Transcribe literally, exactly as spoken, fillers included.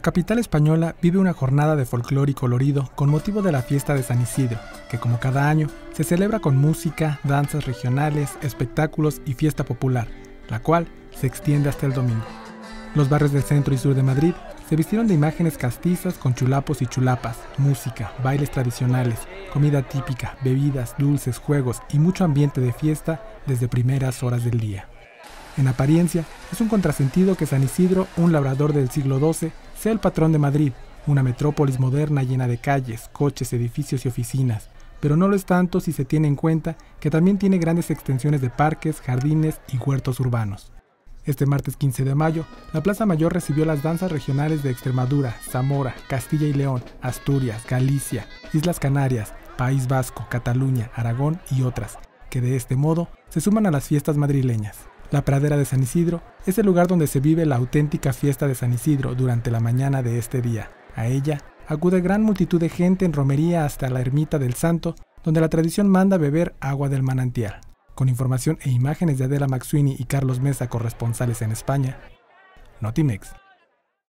capital española vive una jornada de folclore y colorido con motivo de la fiesta de San Isidro, que como cada año se celebra con música, danzas regionales, espectáculos y fiesta popular, la cual se extiende hasta el domingo. Los barrios del centro y sur de Madrid se vistieron de imágenes castizas con chulapos y chulapas, música, bailes tradicionales, comida típica, bebidas, dulces, juegos y mucho ambiente de fiesta desde primeras horas del día. En apariencia, es un contrasentido que San Isidro, un labrador del siglo doce, sea el patrón de Madrid, una metrópolis moderna llena de calles, coches, edificios y oficinas, pero no lo es tanto si se tiene en cuenta que también tiene grandes extensiones de parques, jardines y huertos urbanos. Este martes quince de mayo, la Plaza Mayor recibió las danzas regionales de Extremadura, Zamora, Castilla y León, Asturias, Galicia, Islas Canarias, País Vasco, Cataluña, Aragón y otras, que de este modo se suman a las fiestas madrileñas. La Pradera de San Isidro es el lugar donde se vive la auténtica fiesta de San Isidro durante la mañana de este día. A ella acude gran multitud de gente en romería hasta la ermita del Santo, donde la tradición manda beber agua del manantial. Con información e imágenes de Adela Maxwini y Carlos Mesa, corresponsales en España, Notimex.